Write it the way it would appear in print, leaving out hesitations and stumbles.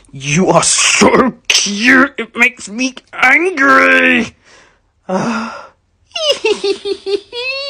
You are so cute, it makes me angry!